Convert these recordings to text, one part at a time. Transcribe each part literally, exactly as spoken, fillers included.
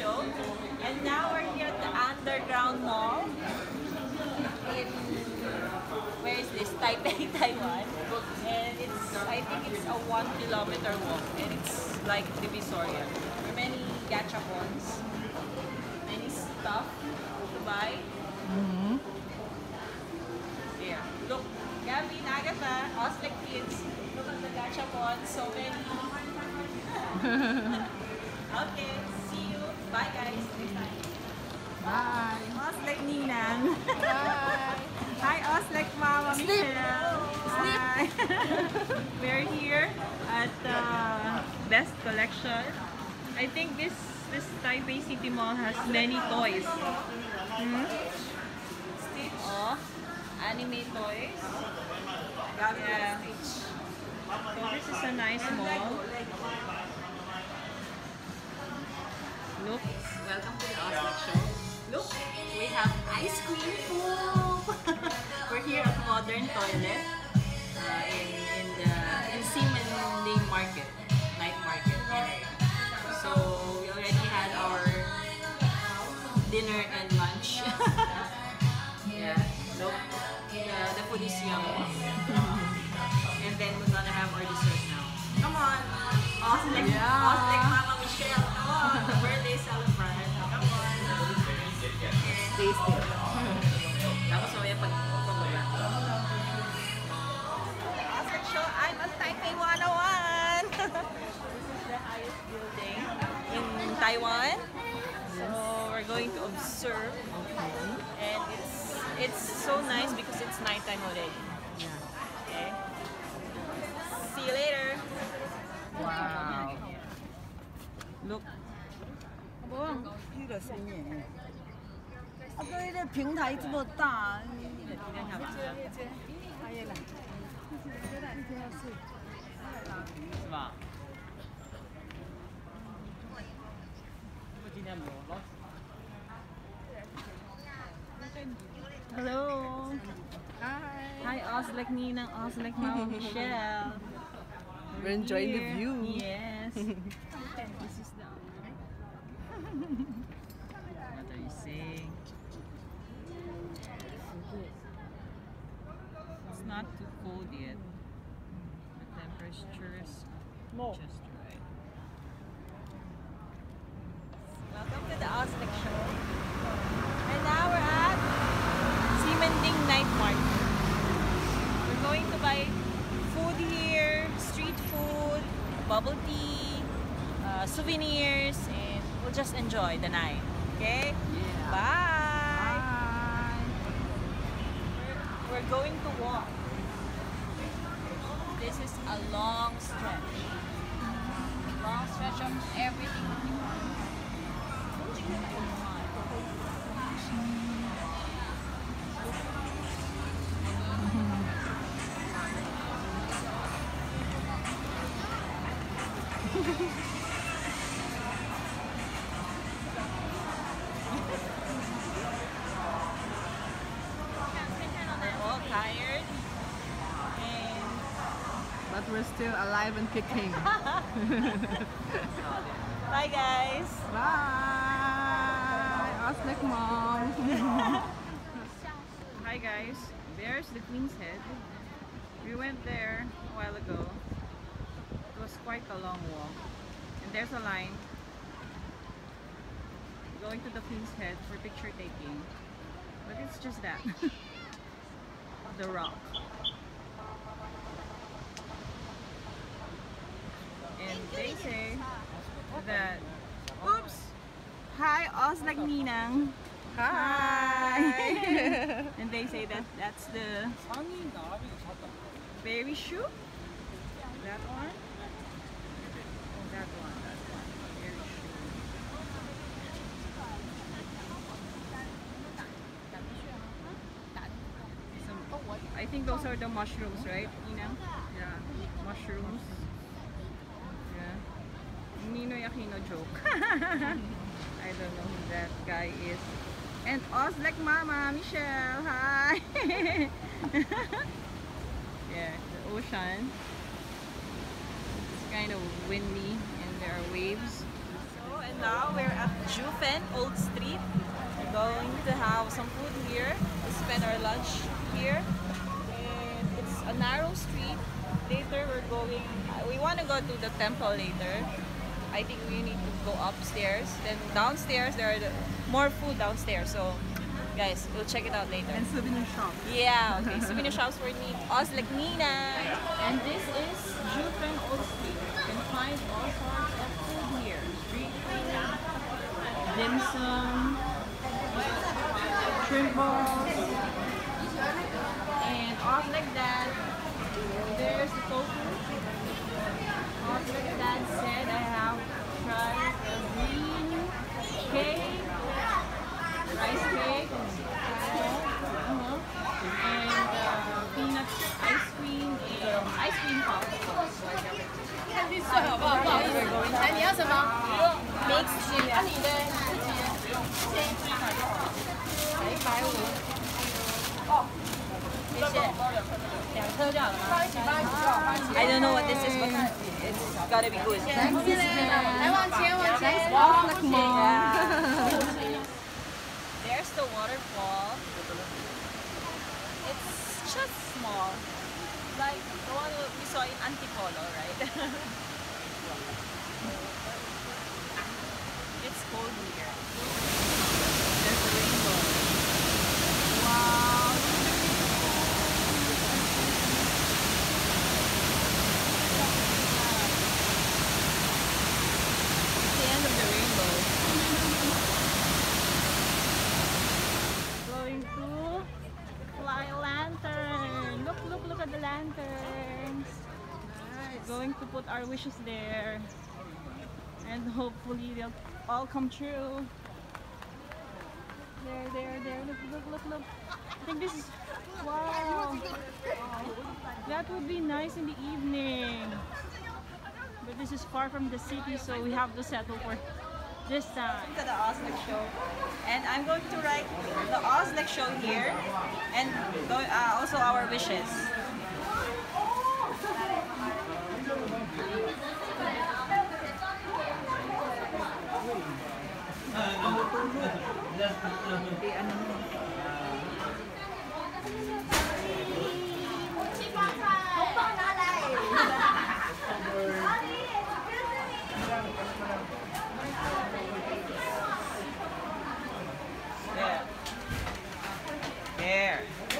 show. And now we're here at the Underground Mall in, where is this? Taipei, Taiwan. And it's, I think it's a one kilometer walk, and it's like Divisoria. There are many gachapons, many stuff to buy. Mm-hmm. There. Look, Gabby, Agatha, OZLEC kids. Look at the gachapons, so many. Okay, see you. Bye guys. Next time. Bye. OZLEC Ninang. Bye. Hi OZLEC Mama Michelle. Hi. We're here at uh, Best Collection. I think this this Taipei City Mall has many toys. Hmm? Oh, anime toys. Yeah. So this is a nice mall. Look, welcome to the OZLEC show. Look, we have ice cream pool. We're here at Modern Toilet uh, in in the in Seaman Day Market, night market. So we already had our dinner and lunch. Yeah, look, uh, the food is yummy. And then we're gonna have our dessert now. Come on, OZLEC, Yeah. OZLEC Mama Michelle. Come on, the birthday celebrant. Come on. Stay still. Tapos mamaya pag pababa. OZLEC show, I'm on Taipei one oh one. This is the highest building in Taiwan. So we're going to observe. And it's it's so nice because it's nighttime already. Okay. See you later. Wow. Look. 一个深夜，啊，对，这平台这么大， 是吧？ Hello. Hi. Hi, OZLEC Ninang, OZLEC Mama Michelle. We're enjoying the Here. view. Yes. This is the. What are you saying? It's not too cold yet. The temperature is just right. Welcome to the OZLEC show. And now we're at Simanding Night Market. We're going to buy food here, street food, bubble tea, uh, souvenirs, and we'll just enjoy the night. Okay? Yeah. Bye! Bye. We're, we're going to walk. This is a long stretch. Long stretch of everything that you want. We're all tired, and But we're still alive and kicking. bye guys. Bye. OZLEC Mum. Hi guys, there's the Queen's Head. We went there a while ago. It was quite a long walk, and there's a line going to the Queen's Head for picture taking, but it's just that. The rock. And they say that, oops, hi OZLEC Ninang. Hi. And they say that that's the berry shoe. That one. Oh, that one. That one. Berry shoe. Some, I think those are the mushrooms, right, Ninang? Yeah, mushrooms. Yeah. Ninoy Aquino joke. I don't know who that guy is. And OZLEC Mama Michelle, hi! Yeah, the ocean. It's kind of windy and there are waves. So, and now we're at Jufen, Old Street. We're going to have some food here. We spend our lunch here. And it's a narrow street. Later we're going, we want to go to the temple later. I think we need to go upstairs. Then downstairs, there are the, more food downstairs. So guys, we'll check it out later. And souvenir shop. Yeah, okay. Souvenir shops for me. OZLEC Nina. And this is Jufen Old Street. You can find all sorts of food here. Street food, dim sum, shrimp balls, and off like that. There's the tofu. Off like that said I have tried the green cake, rice cake, uh-huh. and uh, peanut ice cream and ice cream pop. We're going to 哎，你要什么 mix 啊，你的一百五。哦，谢谢。两颗就好了吗？I don't know what this is, but it's gotta be good. 来往前，往前。 OZLEC Mum. There's the waterfall. It's just small, like the one we saw in Antipolo, right? It's cold here. There's a rainbow. Wow. It's the end of the rainbow. Going to fly lantern. Look, look, look at the lanterns. Nice. Going to put our wishes there. And hopefully they'll all come true. There, there, there. Look, look, look, look. I think this is... Wow. That would be nice in the evening. But this is far from the city, so we have to settle for this time. To the OZLEC show. And I'm going to write the OZLEC show here. And go, uh, also our wishes. There.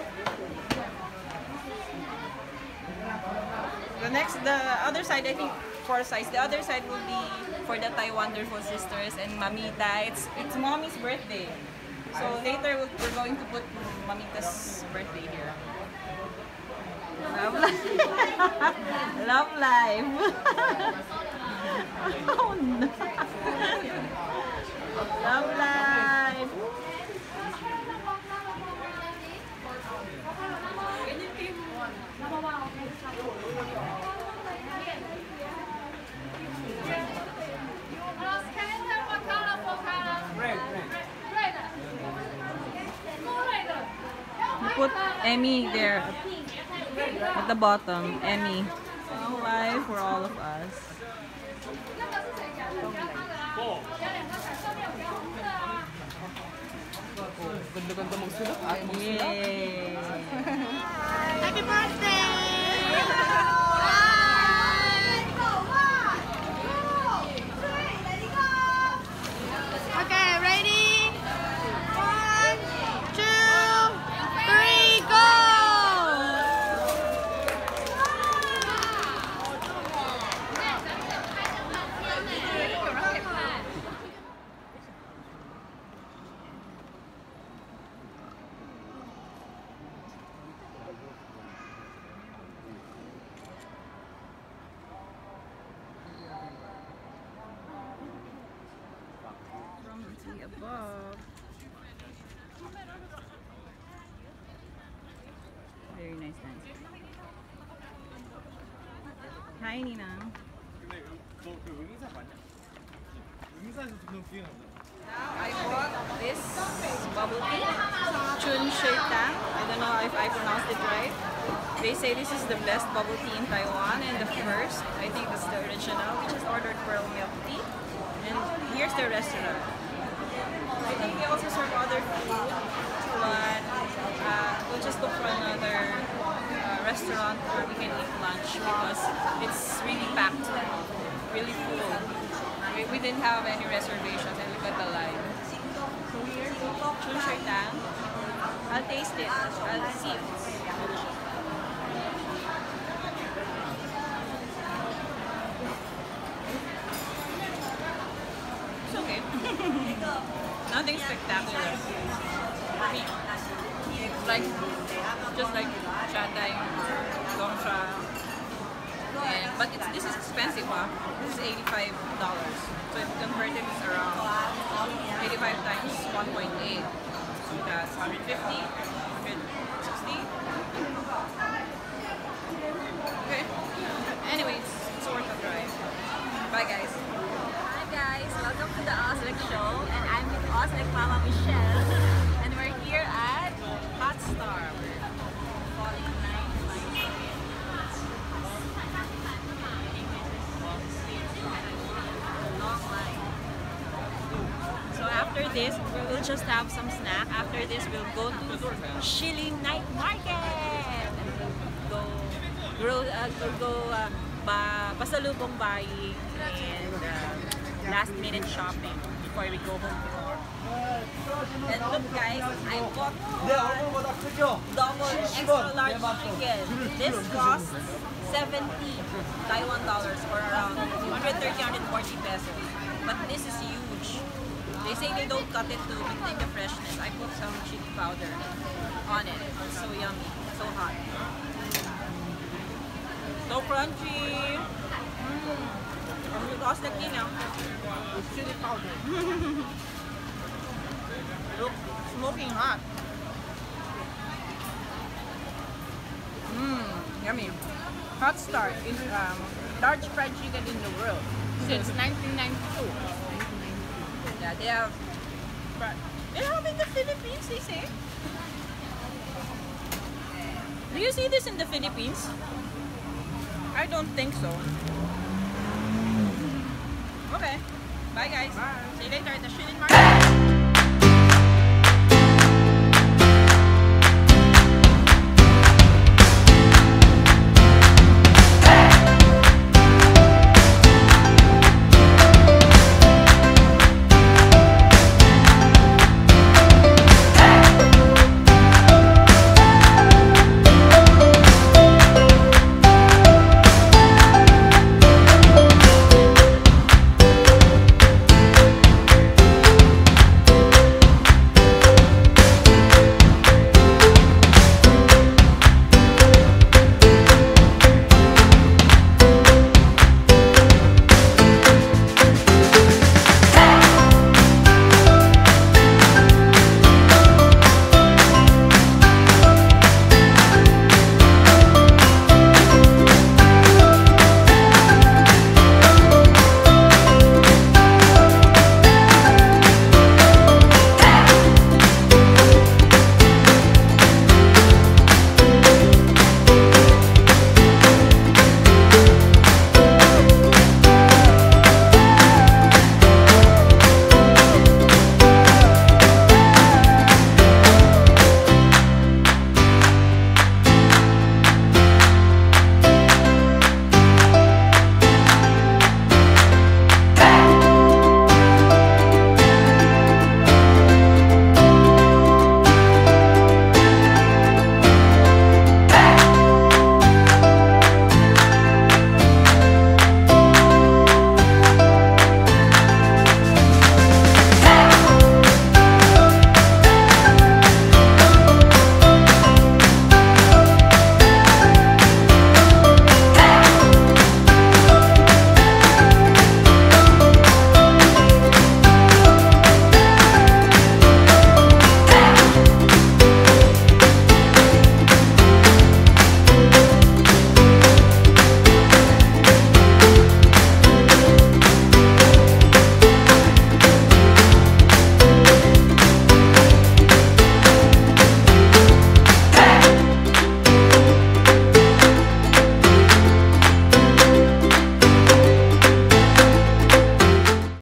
The next, the other side, I think four sides. The other side will be for the Taiwanderfulsisters and Mamita. It's it's mommy's birthday. So later we'll, we're going to put Mamita's birthday here. Love life. Love life. Oh no. Love life. You put Emmy there at the bottom. Emmy. Long life for all of us. Ganda-ganda magsulot. Ayaw magsulot. Yay! Happy birthday! Okay, ready? One, two, three, go! From the above. Very nice dance. Hi, Nina. Now I bought this bubble tea, Chun Shui Tang. I don't know if I pronounced it right. They say this is the best bubble tea in Taiwan and the first. I think that's the original. We just ordered pearl milk tea. And here's Here's their restaurant. I think they also serve other food, but uh, we'll just look for another uh, restaurant where we can eat lunch because it's really packed, really full. We, we didn't have any reservations and look at the line. So here, chun shui tang. I'll taste it. I'll see. It's okay. Nothing spectacular. For me, it's like just like Shanghai or Gongcha. And, but it's, this is expensive, huh? This is eighty-five dollars. So if you convert it, it's around eighty-five times one point eight. So that's one hundred fifty, one hundred sixty. Okay. Anyways, it's worth a try. Bye, guys. Hi, guys. Welcome to the OZLEC show. And I'm with OZLEC Mama Michelle. And we're here at Hot Star. So after this, we'll just have some snack. After this, we'll go to Shilling Night Market. And we'll go, grow, uh, we'll go uh, ba pasalubong buying and uh, last minute shopping before we go home tomorrow. And look, guys, I bought double extra large chicken. This costs seventy Taiwan dollars or around one hundred thirty, one hundred forty pesos. But this is huge. They say they don't cut it to maintain the freshness. I put some chili powder on it. It's so yummy, so hot. So crunchy. Mmm. With OZLEC now. With chili powder. Look, smoking hot. Mmm, yummy. Hot Star is um, large fried chicken in the world since nineteen ninety-two. Yeah, they have. They have in the Philippines, they say. Do you see this in the Philippines? I don't think so. Okay. Bye, guys. Bye. See you later at the Shilling Market.